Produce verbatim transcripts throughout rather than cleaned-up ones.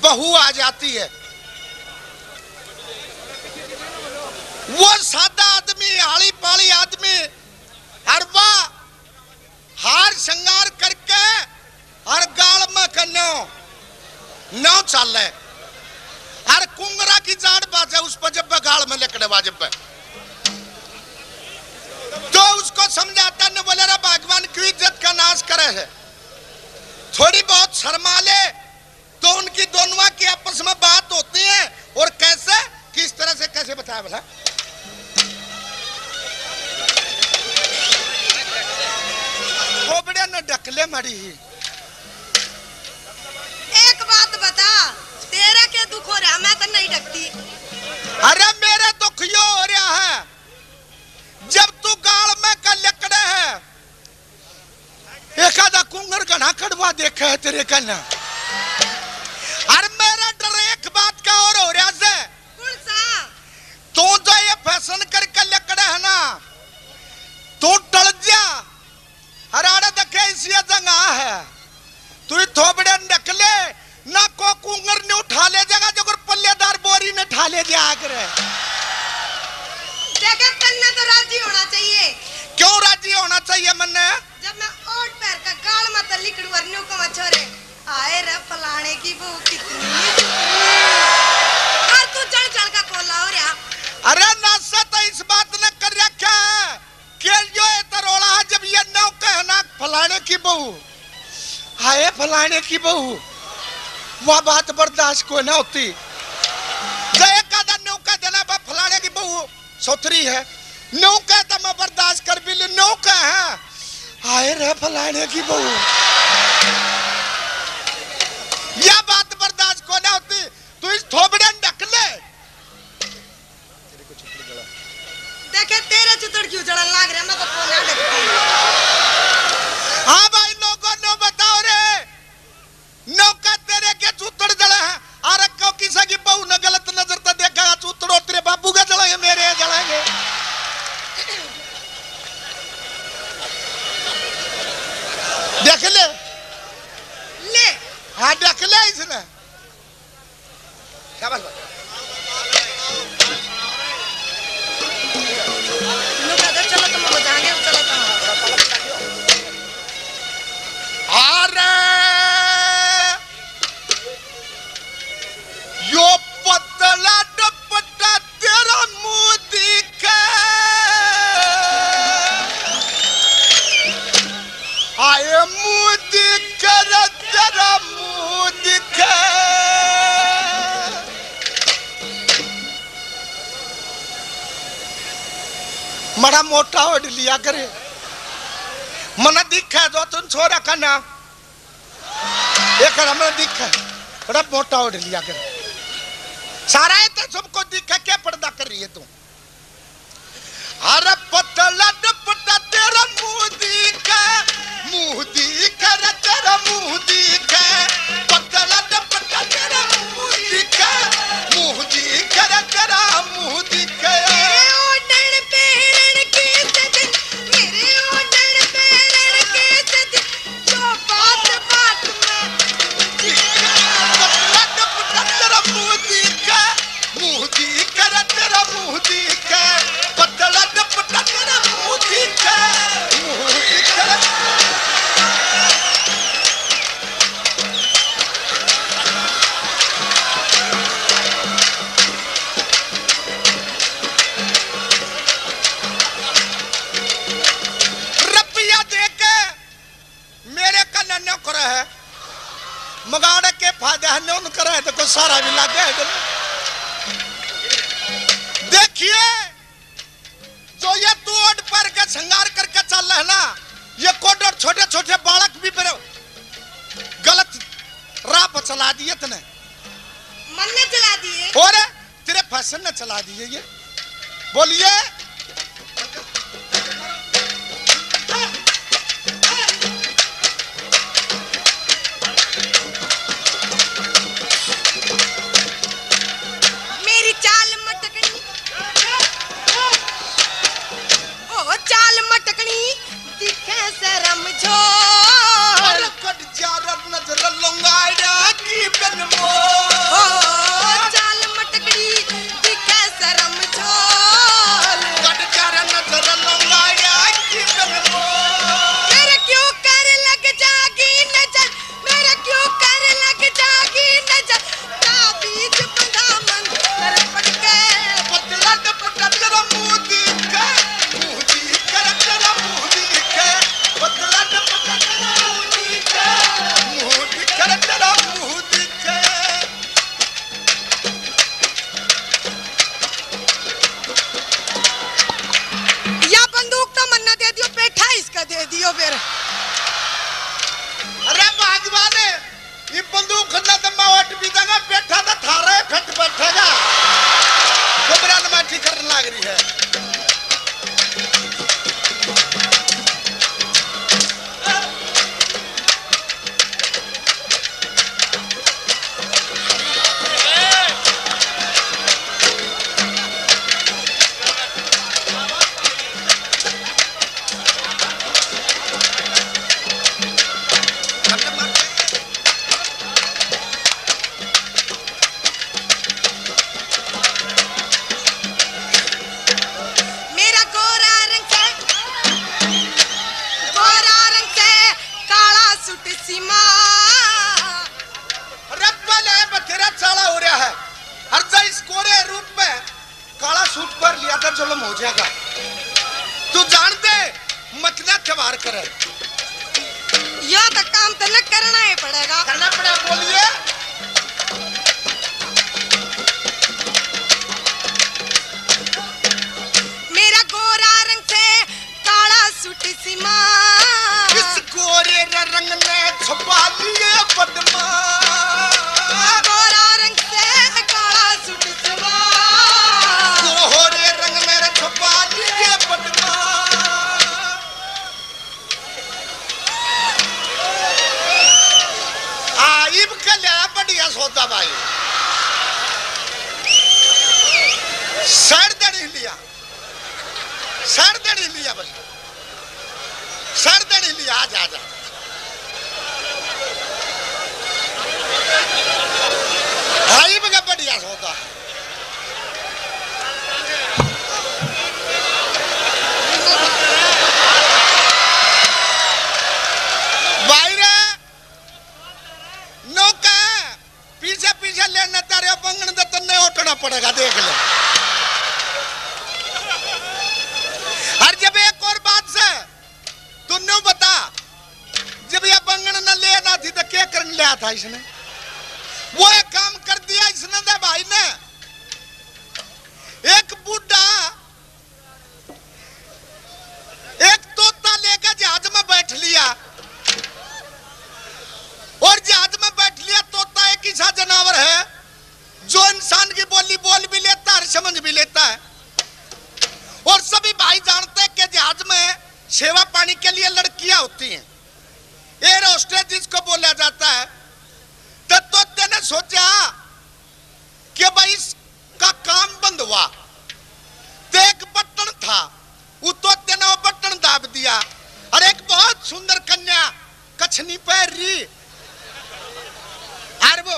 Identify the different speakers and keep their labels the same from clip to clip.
Speaker 1: बहू आ जाती है, वो सादा आदमी, आली पाली आदमी, हर वाह हार श्रृंगार करके हर गाल में कन्या नौ चाल है, हर कुंगरा की जाड़ बाजे उस पर जब गाल में लकड़े बाजे पे, तो उसको समझाता न बोले रे भगवान क्यों इज्जत का नाश करे है, थोड़ी बहुत शर्मा ले तो उनकी दोनों की आपस में बात होती है। और कैसे, किस तरह से, कैसे बताया बोला, खोबड़े न ढकले मरी ही।
Speaker 2: एक बात बता, तेरा क्या दुख हो रहा, मैं तो नहीं ढकती।
Speaker 1: अरे मेरे दुख यो हो रहा है, जब तू गाल में का लकड़े है, एक आधा कुंगर गना कड़वा देखा है तेरे कन्या। अरे मेरा डर एक बात का और हो रहा है,
Speaker 2: कौन सा?
Speaker 1: तू जो ये फैशन करके लकड़े है ना, तू टल जा, हराड़े देखे इसी जगह है, तू थोबड़े निकले ना, को कुंगर ने उठा ले जाएगा जो पल्लेदार बोरी ने उठा ले दिया करे।
Speaker 2: देखा तन्ने तो राजी होना चाहिए।
Speaker 1: क्यों राजी होना चाहिए मन्ने?
Speaker 2: जब मैं ओट पैर का गाल में तो लिकड़ वरन्यू को मछोरे आए रे फलाने की बहू कितनी और तू चढ़ चढ़ का कोला हो रहा।
Speaker 1: अरे नासा तो इस बात ने कर रखा है कि जो ये तरोड़ा है, जब ये नौ कहे ना फलाने की बहू, आए फलाने की बहू, वह बात बर्दाश्त को ना होती। जो एक आधा नौ कह देना बा फलाने की बहू सोतरी है, नौ कहता मैं बर्दाश्त कर भी ली, नौ कहे आए रे फलाने की बहू, यह बात बर्दाश्त को ना होती। तू इस थोबड़े ढक ले।
Speaker 2: देखे तेरे चुतड़ क्यों जड़न लाग रहा, मैं तो कोना ढकती।
Speaker 1: हाँ भाई लोगों ने बताओ रे, नौका तेरे के चुतड़ जड़े हैं, अरे क्यों किसी की बहू ने गलत नजर तो देखा, चुतड़ो तेरे बाबू का जड़ेंगे, मेरे जड़ेंगे। देख ले
Speaker 2: ले,
Speaker 1: हाँ देख ले इसने, क्या बात है?
Speaker 2: चलो तुम बताएंगे, चलो तुम।
Speaker 1: अरे यो पतला दुपट्टा तेरा मुंह दिखे, आए मुंह दिखे रे तेरा मुंह दिखे। मरा मोटा ओढ़ लिया करे, मना दिखा जो तुम छोरा का ना, एक हमें दिखा बड़ा मोटा ओढ़ लिया करे, सारा है तो सबको दिखा, क्या पर्दा कर रही है तू? अरे पतला दुपट्टा तेरा मुंह दिखा, मुंह दिखा रे तेरा मुंह दिखा, पतला दुपट्टा तेरा मुंह दिखा, मुंह दिखा रे तेरा मुंह दिखा। मगाड़े के फायदे हने उन करे तो कोई सारा भी लगे। देखिए जो ये तू ओट पर के श्रृंगार करके चल रहा है ना, ये कोट और छोटे छोटे बालक भी पर गलत राह पर चला दिए तने,
Speaker 2: मन ने चला दिए
Speaker 1: और तेरे फैशन ने चला दिए। ये बोलिए
Speaker 2: समझो
Speaker 1: कट जा नजर लूंगा की ये बंदूक ना दम्मा वट भी देगा बैठा था थारे फिट बैठेगा घबरा न बैठी करने लग रही है तू जानते मतना चवार करे
Speaker 2: या तो काम तो न करना ही पड़ेगा
Speaker 1: करना पड़ेगा बोलिए
Speaker 2: मेरा गोरा रंग से काला सूट सीमा
Speaker 1: इस गोरे रंग ने छुपा लिए बदमा
Speaker 2: गोरा रंग से काला सूट सीमा
Speaker 1: गोरे रंग मेरे छुपा लिए बदमा आइब के लिया बढ़िया सौदा भाई सर दड़ी लिया सर दड़ी लिया भाई सर दड़ी लिया आज आ जा आइब के बढ़िया सौदा पीछे पीछे लेने तारे बंगन तो तन्ने उठना पड़ेगा देख ले और जब एक और बात से तुन्ने बता जब ये बंगन न लेना थी तो क्या करने लिया था इसने वो एक काम कर दिया इसने दे भाई ने एक बूढ़ा एक तोता लेकर जहाज में बैठ लिया और जहाज में बैठ लिया तोता एक ऐसा जानवर है जो इंसान की बोली बोल भी लेता है समझ भी लेता है और सभी भाई जानते हैं कि जहाज में सेवा पानी के लिए लड़कियां होती हैं एयर होस्टेस जिसको बोला जाता है तो तोते ने सोचा कि भाई इसका काम बंद हुआ तो एक बटन था वो तोते ने वो बटन दाब दिया और एक बहुत सुंदर कन्या कछनी पैर रही वो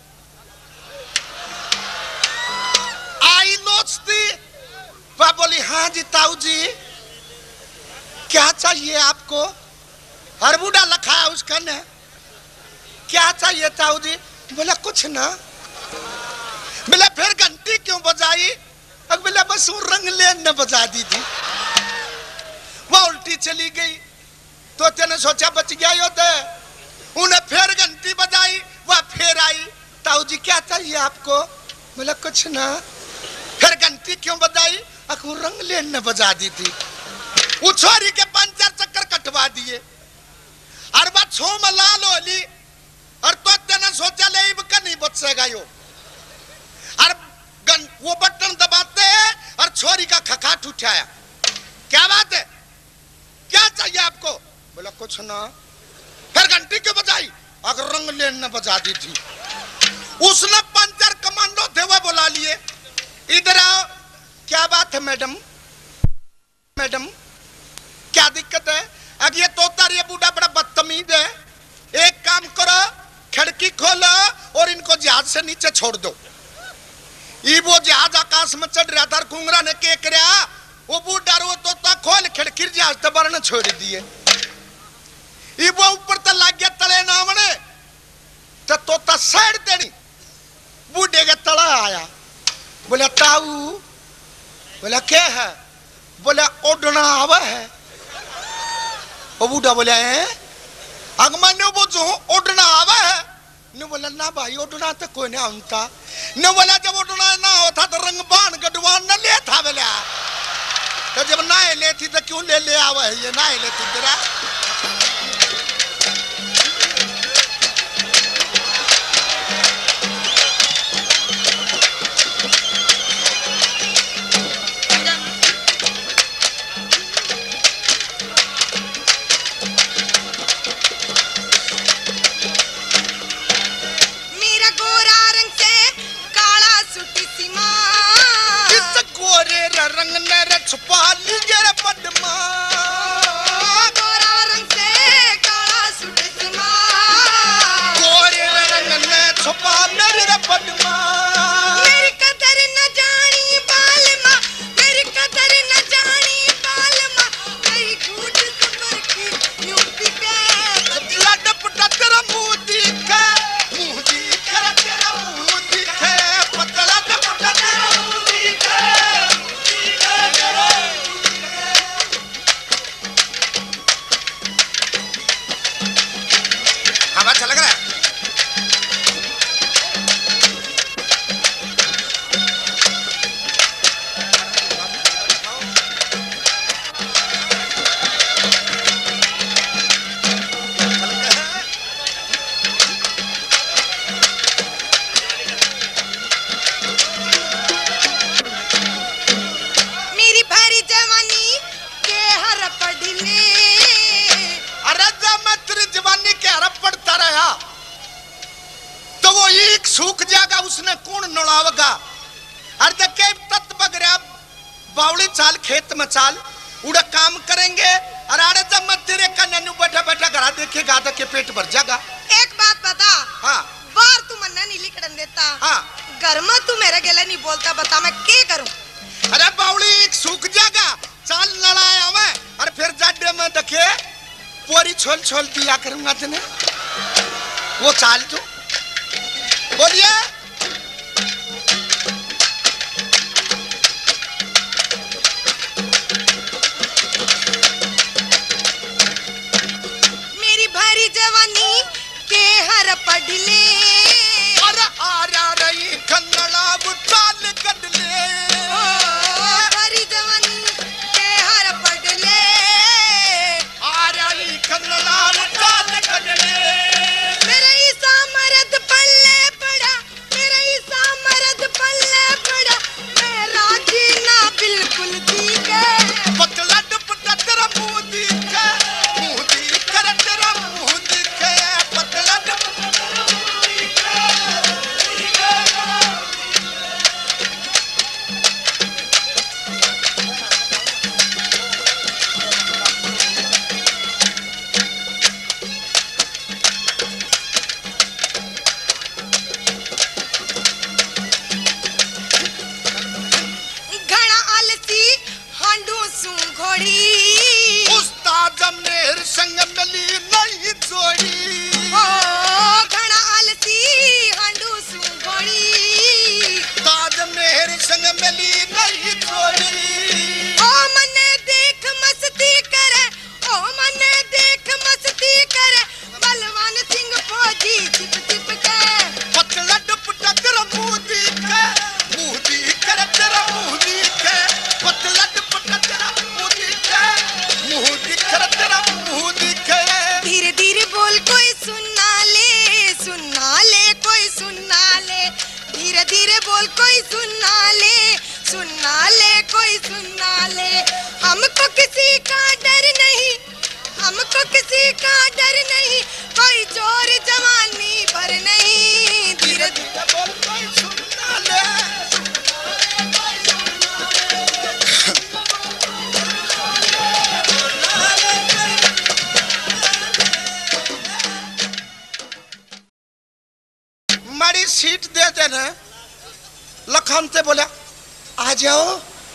Speaker 1: आई लोचती वह बोली हाँ जी ताऊ जी क्या चाहिए आपको हर बूढ़ा लखा है उसका ने क्या चाहिए ताऊ जी बोला कुछ ना बोला फिर घंटी क्यों बजाई अब बोला बस वो रंग लेन ने बजा दी थी वह उल्टी चली गई तो तेने सोचा बच गया योते उन्हें फिर घंटी बजाई वह फिर आई ताऊ जी क्या चाहिए आपको बोला कुछ ना फिर घंटी क्यों बजाई अकू रंग लेन ने बजा दी थी वो छोरी के पांच चार चक्कर कटवा दिए और बात छो में लाल होली और तो तेने सोचा ले इबका नहीं बचेगा यो और वो बटन दबाते और छोरी का खखाट उठाया क्या बात है क्या चाहिए आपको बोला कुछ ना फिर घंटी क्यों बजाई अगर रंग लेन ने बजा दी थी उसने पंचर कमांडो थे वो बुला लिए इधर आओ क्या बात है मैडम मैडम क्या दिक्कत है अगर ये तोता ये बूढ़ा बड़ा बदतमीज है एक काम करो खिड़की खोलो और इनको जहाज से नीचे छोड़ दो ये वो जहाज आकाश में चढ़ रहा था घुंगरा ने के करया वो बूढ़ा वो तोता खोल खिड़की जहाज तो बरने छोड़ दिए ये वो ऊपर तो लग गया तले नामने तो तोता साइड देनी बूढ़े के तला आया बोला ताऊ बोला क्या है बोला उड़ना आवा है वो बूढ़ा बोला है अगमने वो जो उड़ना आवा है ने बोला ना भाई उड़ना तो कोई नहीं आता ने बोला जब उड़ना ना होता तो रंग बाण गडवान न ले था बोला तो जब ना लेती तो क्यों ले ले आवा है ये ना लेती तेरा सूख जाएगा उसने कौन नड़ावेगा। अरे देखे तत्व बगरा बावली चाल खेत में चाल उड़ा काम करेंगे। अरे अरे जब मत तेरे कन्या बैठा बैठा घरा देखेगा तो के पेट भर जाएगा।
Speaker 2: एक बात बता।
Speaker 1: हाँ
Speaker 2: बार तू मन्ना नहीं लिखन देता।
Speaker 1: हाँ
Speaker 2: घर में तू मेरे गेला नहीं बोलता, बता मैं क्या करूं।
Speaker 1: अरे बावली सूख जाएगा चाल लड़ाया मैं और फिर जाडे में देखे पूरी छोल छोल दिया करूंगा तेने वो चाल तू बोलिए।
Speaker 2: मेरी भारी जवानी के हर पढ़ ले
Speaker 1: और आ रही कन्नड़ा चाल कट ले।
Speaker 2: भारी जवानी के हर पढ़ ले
Speaker 1: आ रही कन्नड़ा चाल कट ले।
Speaker 2: मेरा ईसा मर्द पल्ले पड़ा, मेरा ईसा मर्द पल्ले पड़ा, मैं राजी ना बिल्कुल दिखे।
Speaker 1: पतला दुपट्टा तेरा मुंह दिखे, मुंह दिखे तेरा मुंह दिखे, पतला दुपट्टा तेरा मुंह दिखे।
Speaker 2: घड़ा आलसी हांडू सू घोड़ी,
Speaker 1: उस्ताद मेर संग मिली नहीं जोड़ी।
Speaker 2: ओ घड़ा आलसी हांडू सू घोड़ी,
Speaker 1: ताज मेर संग मिली नहीं जोड़ी।
Speaker 2: ओ मने देख मस्ती करे, ओ मने देख मस्ती करे, बलवान सिंह फौजी चिप चिप के।
Speaker 1: पतला दुपट्टा तेरा मुंह दिखे, मुंह दिखे तेरा मुंह दिखे, पतला दुपट्टा तेरा मुंह दिखे, मुंह दिखे तेरा मुंह दिखे।
Speaker 2: धीरे धीरे बोल कोई सुनना ले, सुनना ले कोई सुनना ले, धीरे धीरे बोल कोई सुनना ले, सुनना ले कोई सुनना ले। हमको किसी का डर नहीं, हमको किसी का डर नहीं, कोई जोर जवानी भर नहीं। धीरे
Speaker 1: धीरे बोल कोई सुनना ले। मारी सीट दे देना। लखन से बोला आ जाओ।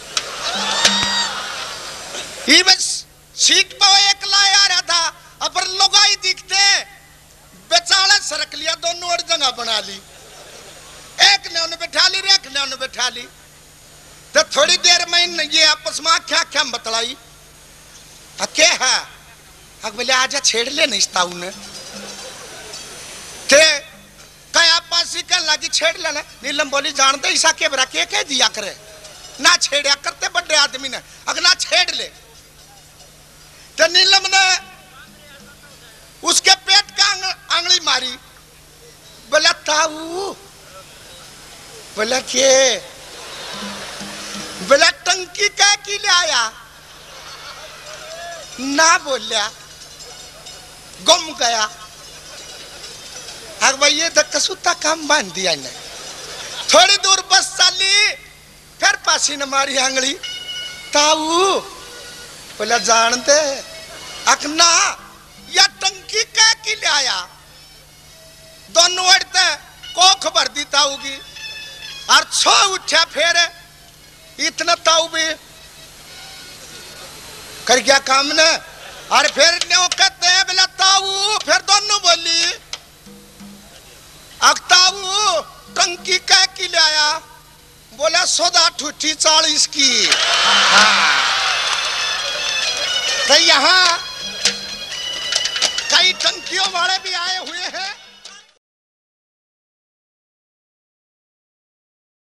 Speaker 1: ये बस सीट पर एक लाया रहा था, अपर लोगाई दिखते बेचारा सरक लिया, दोनों और जगह बना ली। एक ने उन्हें बैठा ली, एक ने उन्हें बैठा ली। तो थोड़ी देर में ये आपस में क्या क्या बतलाई। क्या है अग बोले आजा छेड़ ले नहीं ताऊ ने ते कया पासी का लागी छेड़ लेना। नीलम बोली जानते ईसा के बरा के कह दिया करे ना छेड़ा करते बड़े आदमी ने, अगर ना छेड़ ले। तो नीलम ने उसके पेट का आंगली मारी। बोला ताऊ, बोला के, बोला टंकी का की ले आया ना, बोलिया गुम गया। अग भाई ये तो कसूता काम बांध दिया ने। थोड़ी दूर बस चली, फिर पासी ने मारी आंगली। ताऊ, बोला जानते अकना या टंकी का की ले आया। दोनों अड़ते कोख भर दी ताऊ की और छो उठा फिर इतना ताऊ भी कर गया काम ने। और फिर न्यो कहते हैं बोला ताऊ, फिर दोनों बोली अक्ताऊ टंकी कह की ले आया। बोला सोदा ठुठी चालीस की। तो यहाँ कई टंकियों वाले